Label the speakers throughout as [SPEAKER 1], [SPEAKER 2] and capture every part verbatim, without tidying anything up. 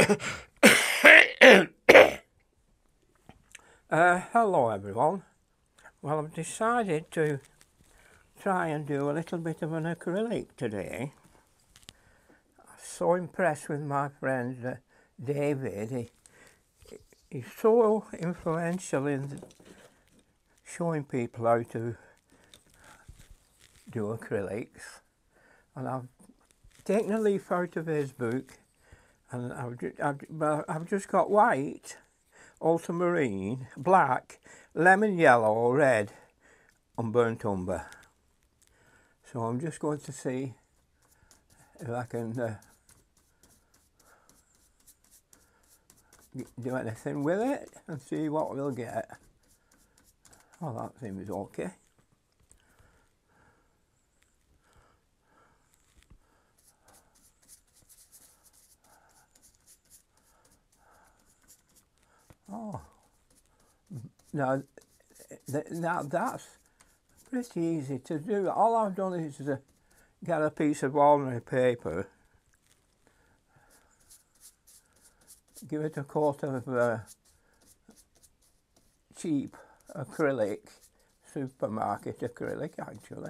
[SPEAKER 1] uh, hello everyone. Well, I've decided to try and do a little bit of an acrylic today. I'm so impressed with my friend uh, David. He, he's so influential in showing people how to do acrylics, and I've taken a leaf out of his book, and I've, I've, I've just got white, ultramarine, black, lemon yellow, red and burnt umber. So I'm just going to see if I can uh, do anything with it and see what we'll get. Oh, that seems okay. Oh, now, th now that's pretty easy to do. All I've done is to get a piece of ordinary paper, give it a coat of uh, cheap acrylic, supermarket acrylic actually.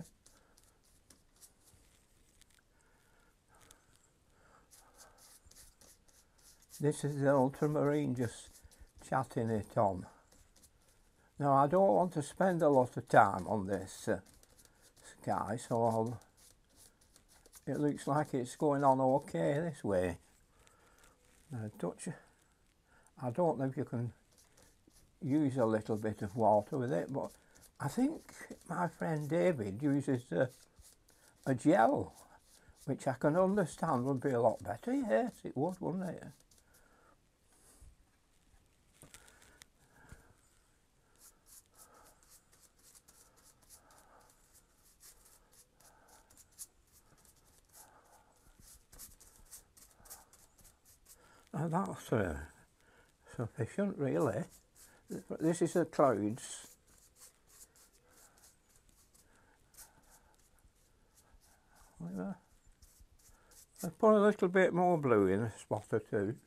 [SPEAKER 1] This is the ultramarine, just chatting it on. Now I don't want to spend a lot of time on this uh, sky, so I'll, it looks like it's going on okay this way. Now, touch, I don't know if you can use a little bit of water with it, but I think my friend David uses a, a gel, which I can understand would be a lot better. Yes, it would, wouldn't it? Now that's uh, sufficient, really. This is the clouds. I'll put a little bit more blue in, a spot or two.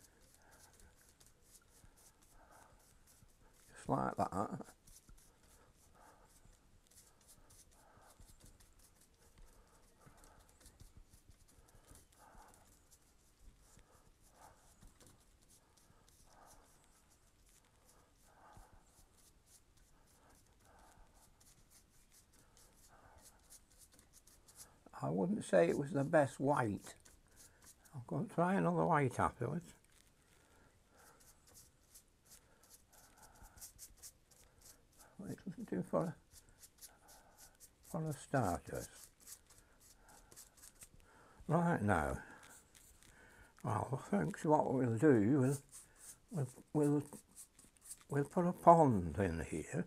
[SPEAKER 1] Just like that. I wouldn't say it was the best white. I'm going to try another white afterwards. It'll do for a, for a starters. Right now, well, thanks. What we'll do, we'll, we'll, we'll, we'll put a pond in here.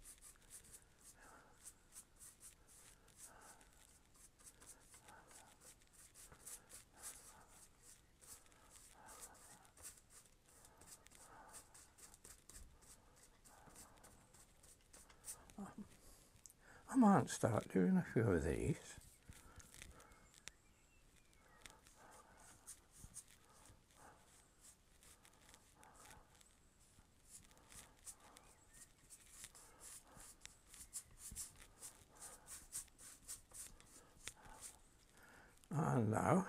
[SPEAKER 1] I might start doing a few of these. And now,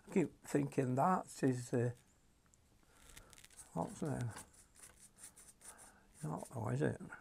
[SPEAKER 1] keep thinking that is uh, what's now? Not though, is it?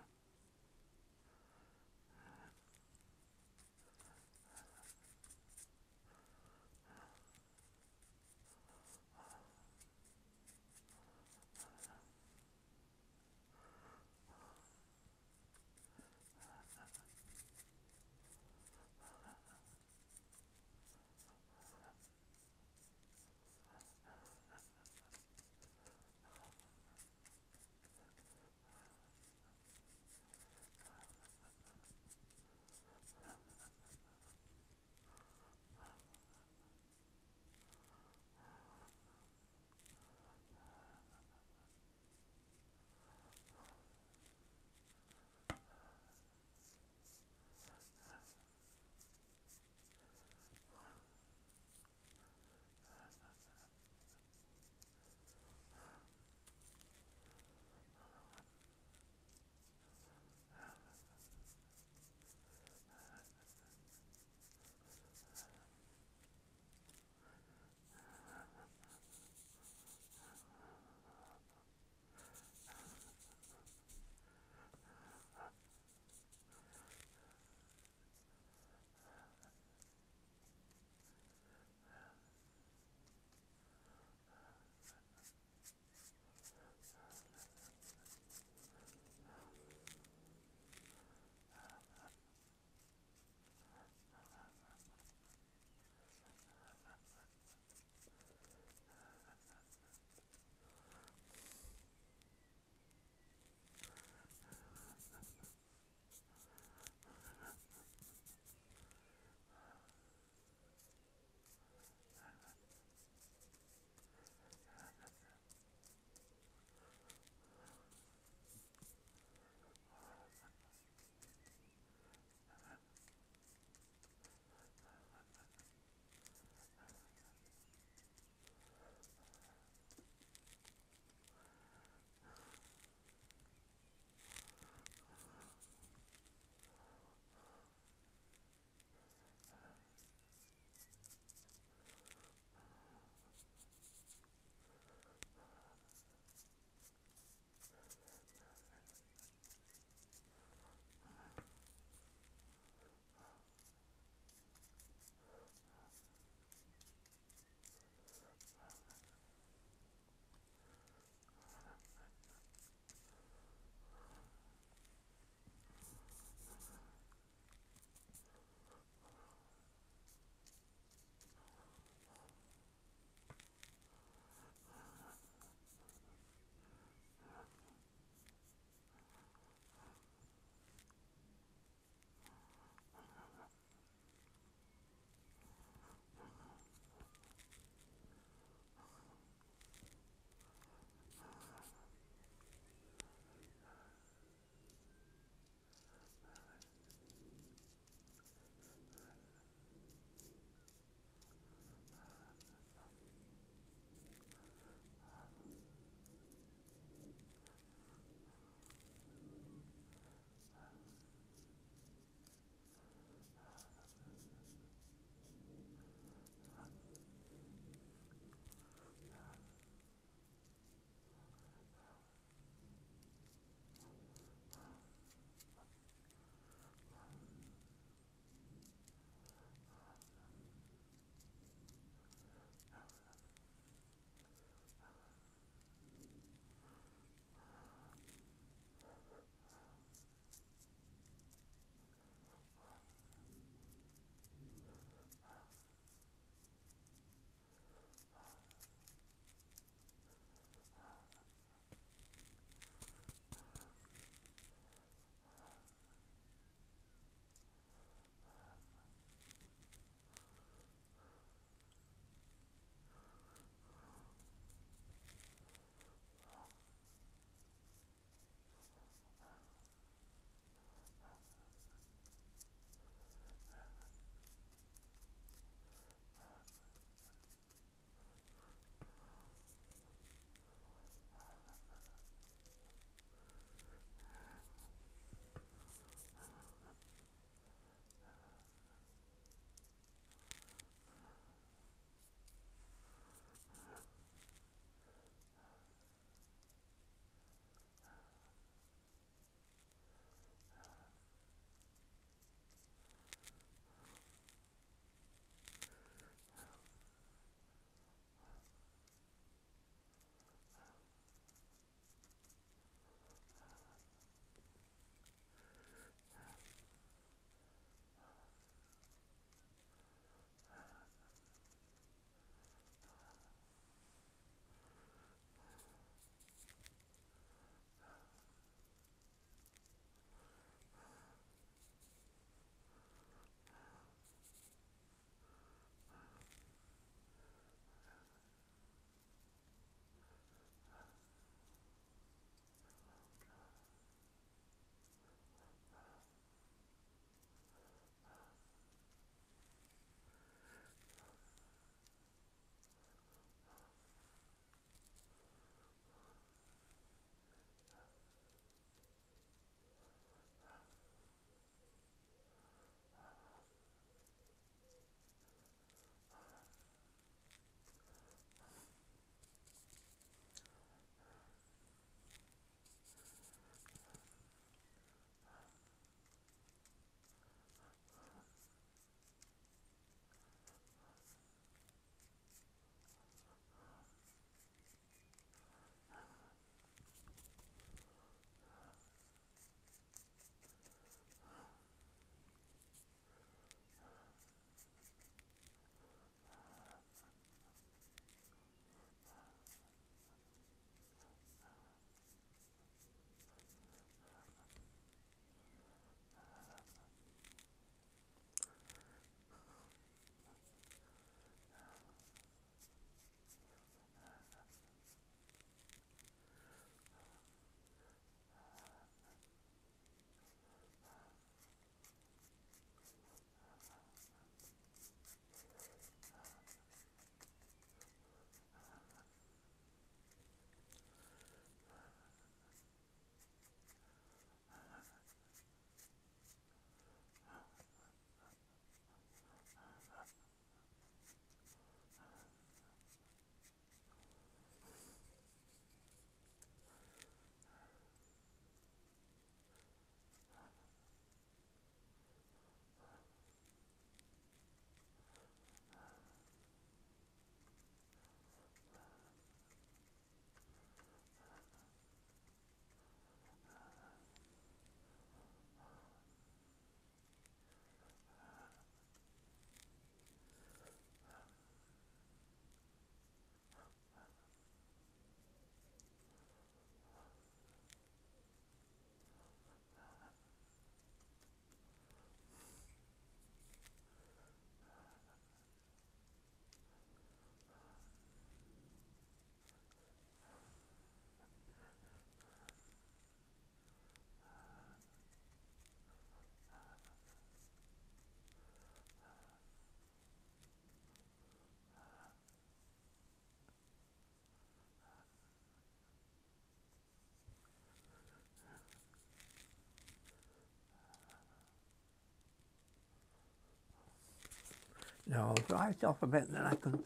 [SPEAKER 1] No, I'll dry it off a bit, then I can.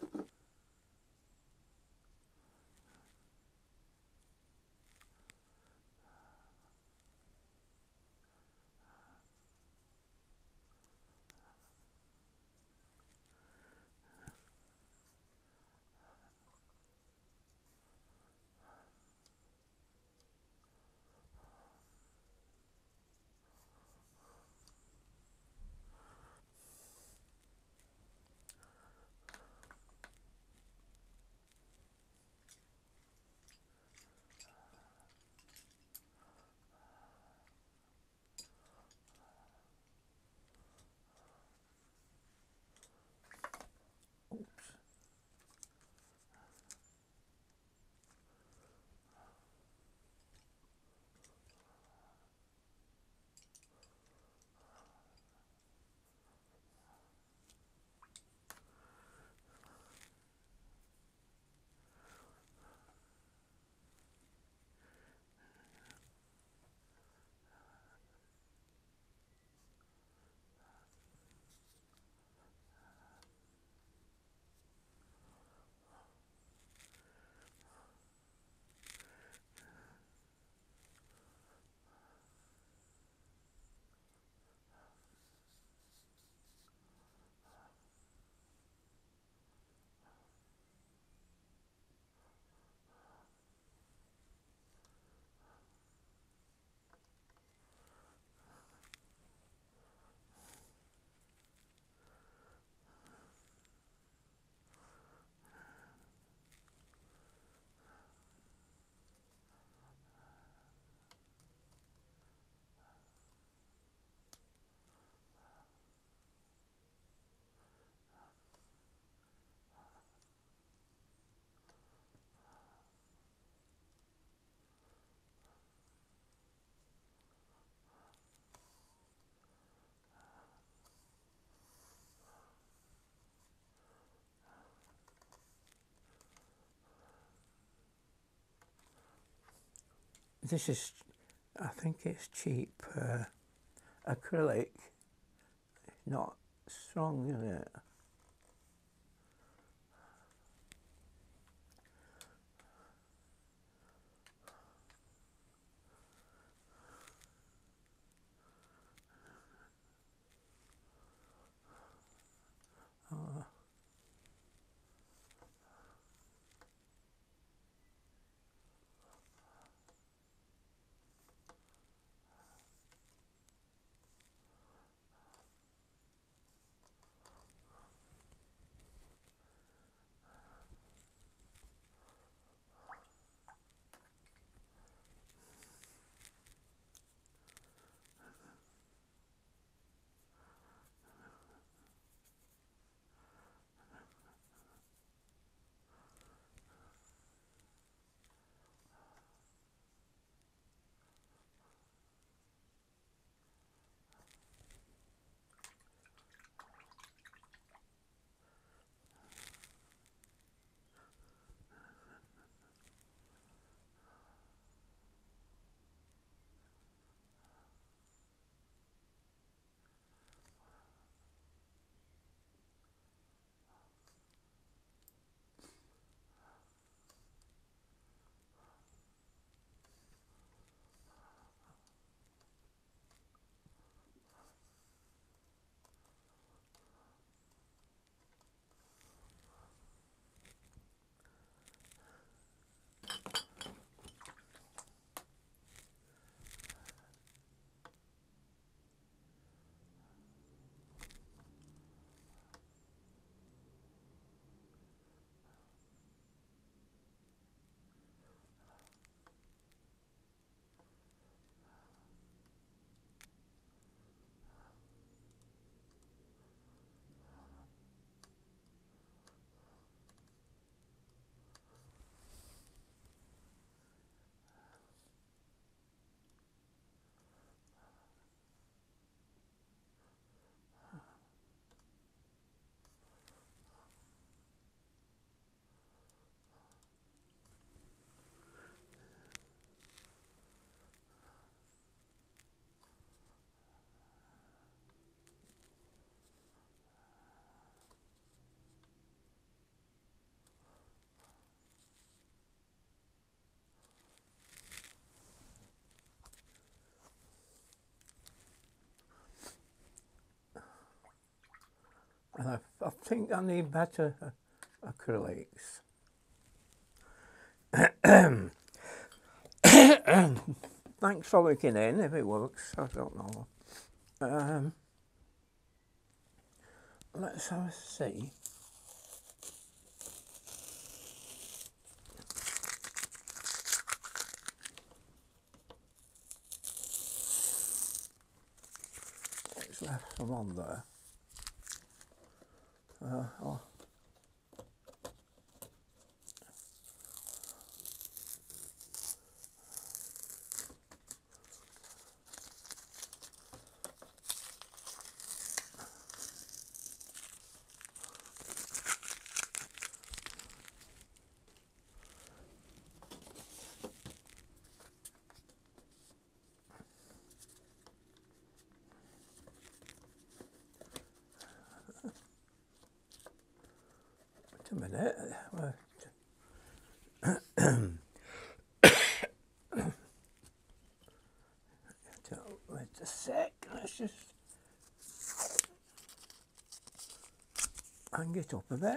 [SPEAKER 1] This is, I think it's cheap uh, acrylic. It's not strong, is it? Oh. I think I need better uh, acrylics. Thanks for looking in, if it works, I don't know. Um, let's have a see. It's left some on there. Uh, oh. Wait a minute. Wait a sec. Let's just hang it up a bit.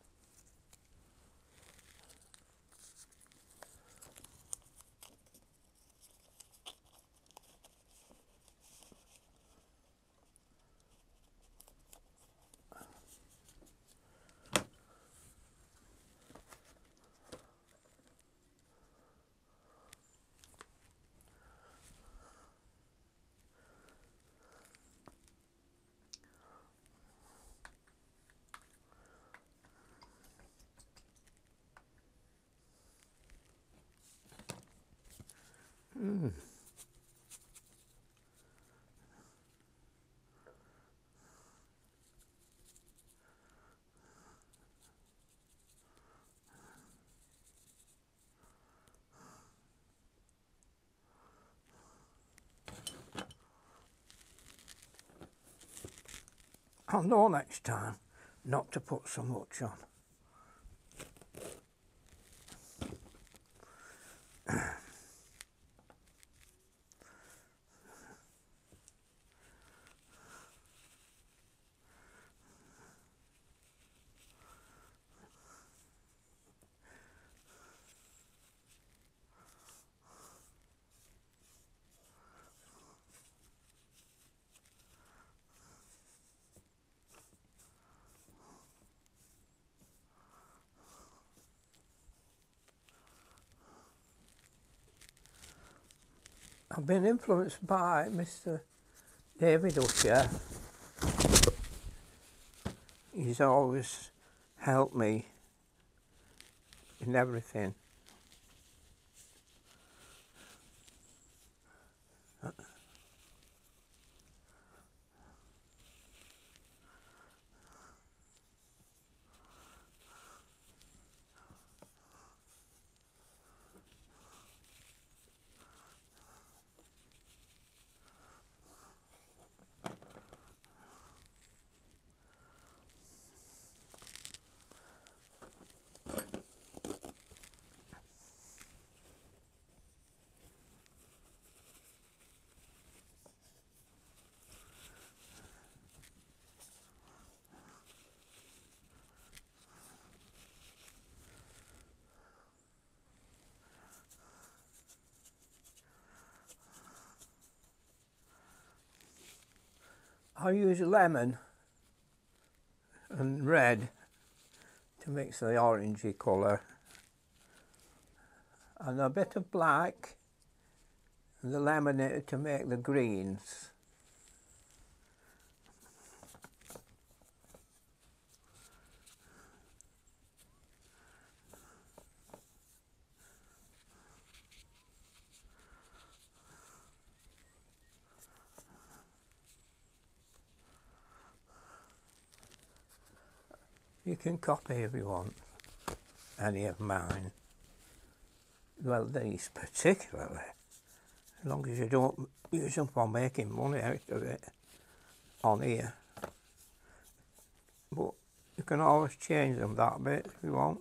[SPEAKER 1] Mm. I'll know next time not to put so much on. I've been influenced by Mister David Usher. He's always helped me in everything. I use lemon and red to mix the orangey colour, and a bit of black and the lemon to make the greens. You can copy if you want any of mine. Well, these particularly, as long as you don't use them for making money out of it on here. But you can always change them that bit if you want.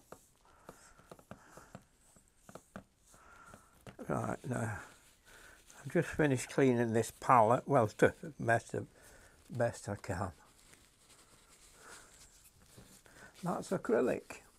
[SPEAKER 1] Right, now I've just finished cleaning this palette, well, to the best, of, best I can. That's acrylic.